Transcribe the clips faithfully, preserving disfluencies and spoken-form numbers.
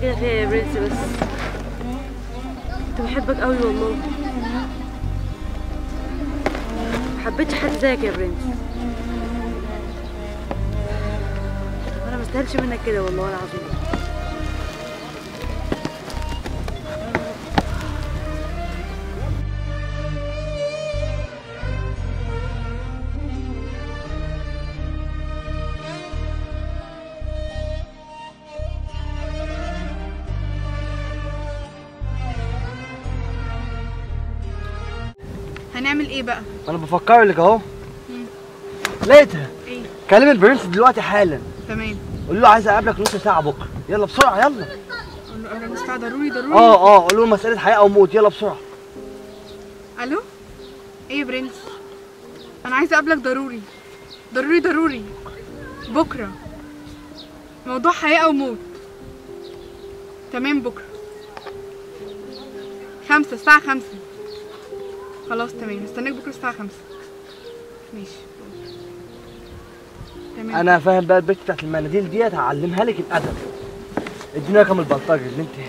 كده فيها يا برنس، بس كنت بحبك قوي والله. محبتش حد زيك يا برنس. انا مستاهلش منك كده والله العظيم. هنعمل ايه بقى؟ انا بفكر لك اهو. لقيتها. ايه؟ كلم البرنس دلوقتي حالا. تمام. قول له عايز اقابلك نص ساعه بكره. يلا بسرعه يلا. قول له قبل نص ساعه ضروري ضروري. اه اه قول له مساله حياه او موت. يلا بسرعه. الو؟ ايه يا برنس؟ انا عايزه اقابلك ضروري ضروري ضروري بكره. موضوع حياه او موت. تمام بكره خمسة، الساعه خمسة. خلاص تمام، استناك بكره الساعه خمسة. ماشي تمام. انا فاهم بقى البت بتاعت المناديل ديت، هعلمها لك الادب. اديني رقم البلطجي اللي انت.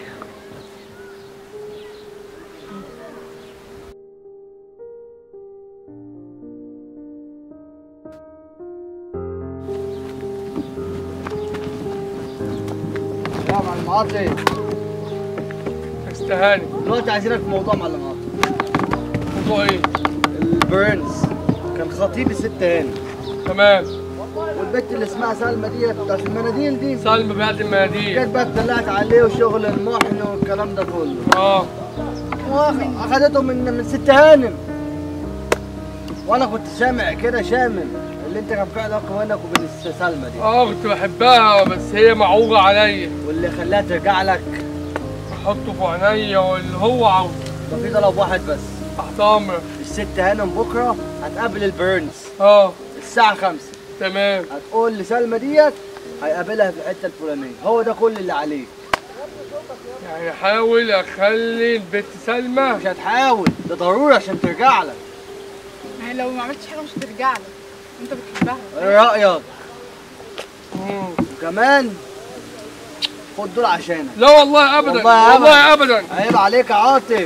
يا معلم عاطف. استهاني. دلوقتي عايزينك في موضوع معلم عاطف. موضوع ايه؟ البرنس كان خطيب الست هاني. تمام. والبت اللي اسمها سلمى ديت بتاعت المناديل دي. سلمى بتاعت المناديل. كانت بقى اتدلعت عليه وشغل المحن والكلام ده كله. اه. واخدته من من ست هانم. وانا كنت سامع كده شامل اللي انت كان في علاقه بينك وبين سلمى دي. اه كنت بحبها بس هي معوجه عليا. واللي خلاها ترجع لك احطه في عينيا واللي هو عاوزه. ده في طلب واحد بس. تحت امرك. الست هانم بكره هتقابل البرنس. اه. الساعه خمسة. تمام. هتقول لسلمى ديت هيقابلها في الحته الفلانيه. هو ده كل اللي عليك. يعني حاول اخلي البت سلمى. مش هتحاول، ده ضروري عشان ترجع لك. ما هي لو ما عملتش حاجه مش هترجع لك. انت بتحبها. ايه رايك؟ مم. وكمان خد دول عشانك. لا والله ابدا. والله, والله ابدا. عيب عليك يا عاطف.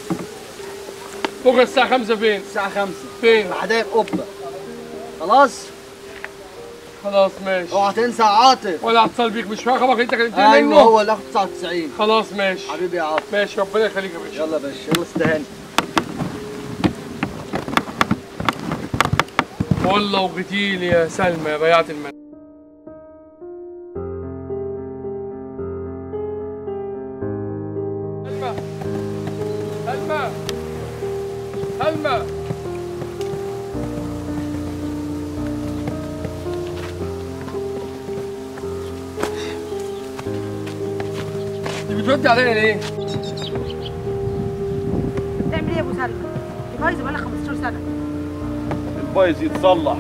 بكره الساعه خمسة فين؟ الساعه خمسة فين؟ في حدائق قبه. خلاص؟ خلاص ماشي. اوعى تنسى يا عاطف. ولا اتصل بيك مش رقمك انت كلمتني منه؟ ايوه هو اللي اخد تسعة وتسعين. خلاص ماشي. حبيبي يا عاطف. ماشي ربنا يخليك يا باشا. يلا يا باشا يلا استهاني. والله وغتيلي يا سلمى يا بياعة المال. سلمى سلمى سلمى انت بتردي عليا ليه؟ بتعمل ايه يا ابو سلمى؟ دي بايظه بقالها خمستاشر سنه. البايظ يتصلح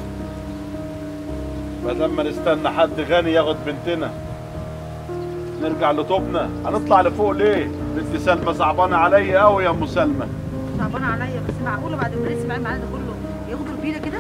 بدل ما نستنى حد غني ياخد بنتنا. نرجع لطوبنا. هنطلع لفوق ليه؟ بنت سلمى صعبانه عليا قوي يا ام سلمى. صعبانه عليا بس معقوله بعد ما لسه معايا معانا ده كله ياخدوا البيره كده؟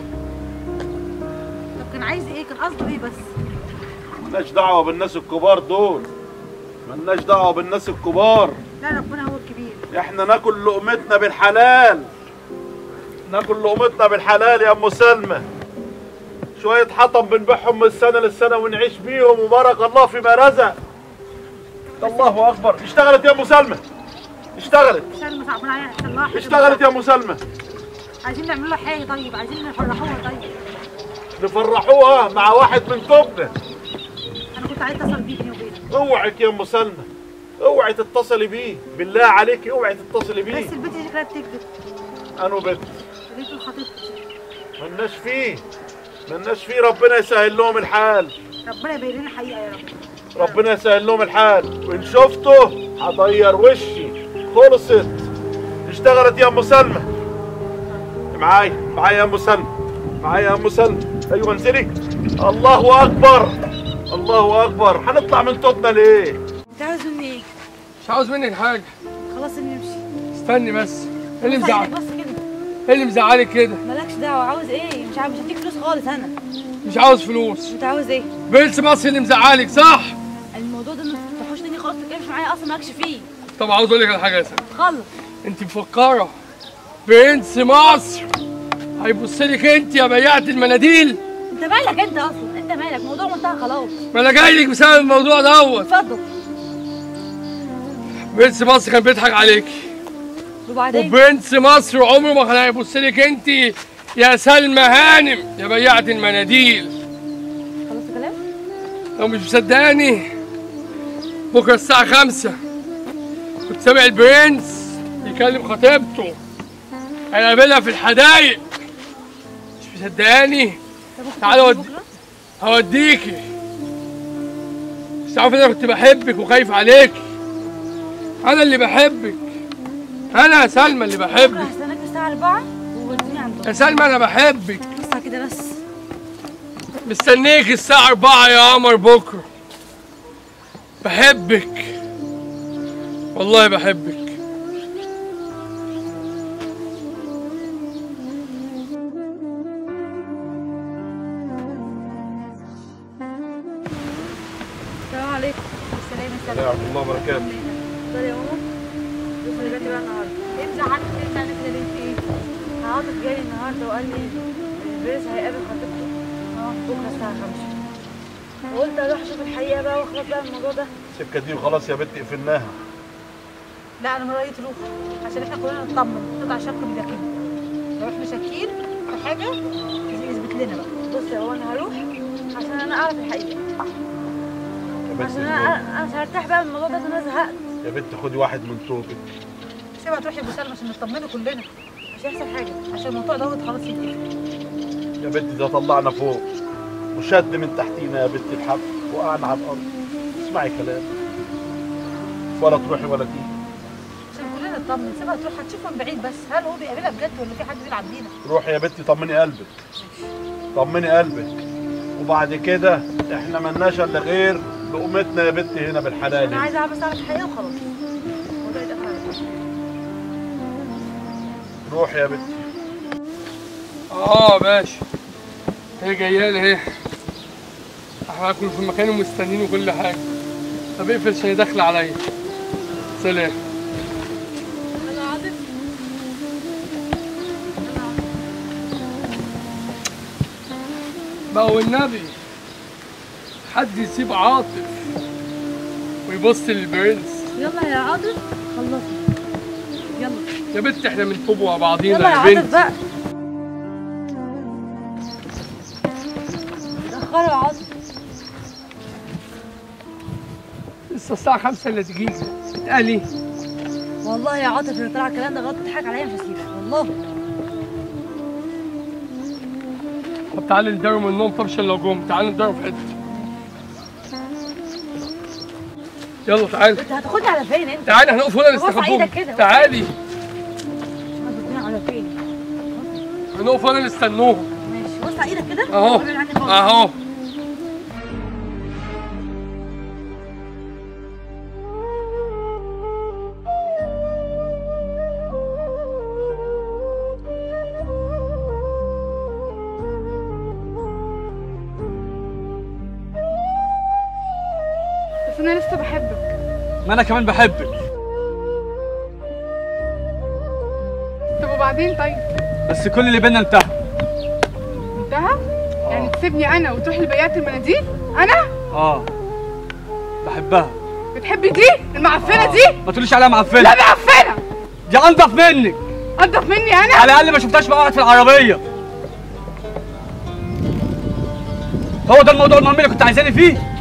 طب كان عايز ايه؟ كان قصده ايه بس؟ ملناش دعوه بالناس الكبار دول. ملناش دعوه بالناس الكبار. لا ربنا هو الكبير. احنا ناكل لقمتنا بالحلال. ناكل لقمتنا بالحلال يا ام سلمى. شويه حطب بنبيعهم من السنه للسنه ونعيش بيهم وبارك الله فيما رزق. الله اكبر. اشتغلت يا ام سلمى. اشتغلت. سلمى صعبانه عليها تصلحها. اشتغلت يا ام سلمى. عايزين نعمل له حاجه طيب، عايزين نفرحوها طيب. نفرحوها مع واحد من توبنا. انا كنت عايز اتصل بيه بيني وبينك. اوعك يا ام سلمى. اوعي تتصلي بيه، بالله عليكي اوعي تتصلي بيه. بس البنت دي شكلها بتكذب. انو بنت؟ اللي انتوا خطيبتي. ملناش فيه. ملناش فيه. ربنا يسهل لهم الحال. ربنا يبين لنا الحقيقه يا رب. ربنا يسهل لهم الحال. وان شفته هطير وشي. خلصت. اشتغلت يا ام سلمى. معايا معايا يا ام سلمى. معايا يا ام سلمى. ايوه انزلي. الله اكبر. الله اكبر. هنطلع من توبنا ليه؟ انت عاوز مني ايه؟ مش عاوز منك حاجه. خلاص نمشي. استني بس. ايه اللي مزعلك؟ بس كده. ايه اللي مزعلك كده؟ مالكش دعوه. عاوز ايه؟ مش عاوز، مش هديك فلوس خالص. انا مش عاوز فلوس. انت عاوز ايه؟ بنت مصر اللي مزعلك صح؟ الموضوع ده ما تفتحوش تاني خالص الحقيقه اصلا مالكش فيه. طب عاوز اقول لك على حاجه يا سلمى. خلص. انت مفكره برنس مصر هيبص لك انت يا بياعه المناديل؟ انت مالك انت اصلا؟ انت مالك؟ الموضوع منتهى خلاص. ما انا جاي لك بسبب الموضوع دوت. اتفضل. برنس مصر كان بيضحك عليكي. وبعدين؟ وبرنس مصر عمره ما كان هيبص لك انت يا سلمى هانم يا بياعه المناديل. خلاص الكلام؟ لو مش مصدقاني بكره الساعه خمسة كنت سامع البرنس بيكلم خطيبته هيقابلها في الحدايق. مش مصدقاني؟ تعالى ود... هوديكي. مش عارفه ان انا كنت بحبك وخايف عليكي. انا اللي بحبك. انا يا سلمى اللي بحبك. بكره هستناك الساعه أربعة ووديني عندك. يا سلمى انا بحبك. بس كده بس. مستنيك الساعه أربعة يا قمر بكره. بحبك والله بحبك. السلام عليكم. السلام السلام. ورحمة الله وبركاته. اتفضلي يا ماما. شوفي اللي جاتي بقى النهارده. انت زعلت ليه؟ بتعملي كده ليه؟ في ايه؟ عاطف جالي النهارده وقال لي البرنس هيقابل خطيبته اه بكره الساعه خمسة. وقلت اروح اشوف الحقيقه بقى واخلص بقى من الموضوع ده. السكه دي وخلاص يا بنت قفلناها. لا انا من رايي تروح عشان احنا كلنا نطمن نقطع شك من كده. لو احنا شاكين في حاجه يثبت لنا بقى. بصي هو انا هروح عشان انا اعرف الحقيقه. عشان انا انا مش هرتاح بقى من الموضوع ده. انا زهقت يا بنت خدي واحد من طوبك. سيبها تروح يا ابو سلمى عشان نطمنوا كلنا. مش هيحصل حاجه عشان الموضوع دوت خلاص ينتهي. يا بنت ده طلعنا فوق وشد من تحتينا يا بنت الحق وقعنا على الارض. اسمعي كلام ولا تروحي ولا تيجي عشان كلنا نطمن. سيبها تروح هتشوفها من بعيد بس. هل هو بيقابلها بجد ولا في حد بيلعب بينا؟ روحي يا بنتي طمني قلبك. طمني قلبك وبعد كده احنا ملناش الا غير لقمتنا يا بنتي هنا بالحلال. انا عايزه بس اعرف الحقيقه وخلاص. الموضوع يتقفل على كده. روحي يا بنتي. اه ماشي. هي جايه لي اهي. احنا كنا في المكان ومستنيين وكل حاجه. طب اقفل عشان هي داخله عليا. سلام. انا عاطف. بقى والنبي حد يسيب عاطف ويبص للبرنس. يلا يا عاطف خلصنا. يلا يا بنت احنا بنحب مع بعضينا يلا يا يا عاطف بنت. بقى. اتأخروا يا عاطف. لسه الساعة خمسة الا دقيقة. اتقالي والله يا عاطف اللي طلع الكلام ده غلط. تضحك عليا مش هسيبك والله. طب تعالى نداروا من النوم. طب عشان لو جم تعالى نداروا في حتة. يلا تعالى. انت هتاخدني على فين انت؟ تعالى هنقف هنا بص على نستخبوهم. ايدك كده. تعالي هتاخدني على فين؟ هنقف هنا نستنوهم. ماشي بص على ايدك كده. اهو ابعد عني خالص. اهو. بس انا لسه بحبك. ما انا كمان بحبك. طب وبعدين طيب؟ بس كل اللي بينا انتهى. انتهى؟ يعني تسيبني انا وتروح لبياعة المناديل؟ انا؟ اه بحبها. بتحبي دي؟ المعفنة آه. دي؟ ما تقوليش عليها معفنه. لا معفنة. دي انضف منك. انضف مني انا؟ على الاقل ما شفتهاش بقعد في العربيه. هو ده الموضوع المهم اللي كنت عايزاني فيه.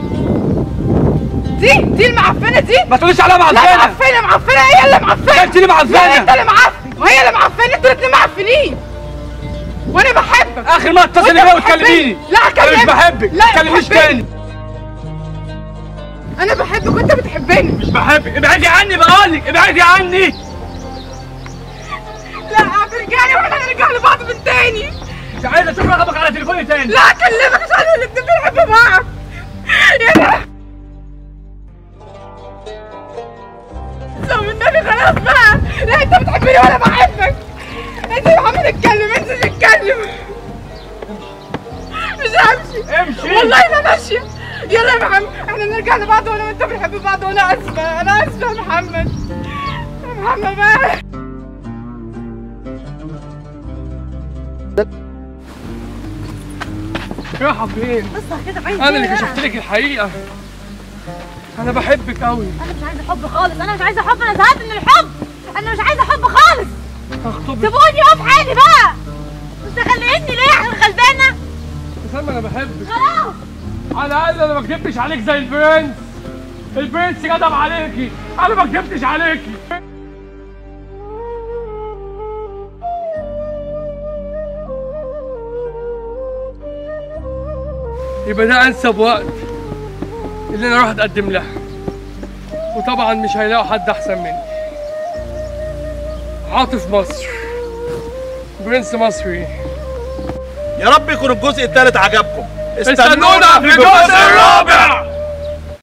دي دي المعفنة دي؟ ما تقوليش عليها معفنه. لا معفنة معفنة هي اللي معفنة. انت اللي معفنه. لا انت اللي معفن وهي اللي معفنة. انتوا الاتنين معفنين. وانا بحبك. اخر ما تتصلي بيا وتكلميني. لا اكلمك. انا مش بحبك. لا ما تكلمنيش تاني. انا بحبك وانت بتحبني. مش بحبك. ابعدي عني بقولك. ابعدي عني. لا هترجعلي واحنا هنرجع لبعض من تاني. مش عايز اشوف رقمك على تليفوني تاني. لا اكلمك عشان احنا الاتنين بنحب بعض. يا لا لو النبي خلاص بقى. لا انت بتحبني وانا بحبك. انت يا محمد اتكلم. انت اتكلم. مش همشي. امشي. والله ما ماشيه. يلا يا محمد احنا نرجع لبعض وانا وانت بنحب بعض وانا اسفه انا اسفه يا محمد يا محمد بقى. رايحة فين؟ بص كده بعيد. انا اللي كشفت لك الحقيقة. انا بحبك قوي. انا مش عايزه حب خالص، انا مش عايزه حب، انا زهقت من الحب، انا مش عايزه حب خالص. هخطبك. سيبوني اقف حالي بقى. مستغليني ليه عشان غلبانه؟ سلمى انا بحبك. خلاص. على الاقل انا ما كدبتش عليك زي البرنس. البرنس كدب عليكي، انا ما كدبتش عليكي. يبقى ده انسب وقت اللي انا اروح اتقدم لها، وطبعا مش هيلاقوا حد احسن مني. عاطف مصر، برنس مصري. يا رب يكون الجزء الثالث عجبكم. استنونا في الجزء الرابع.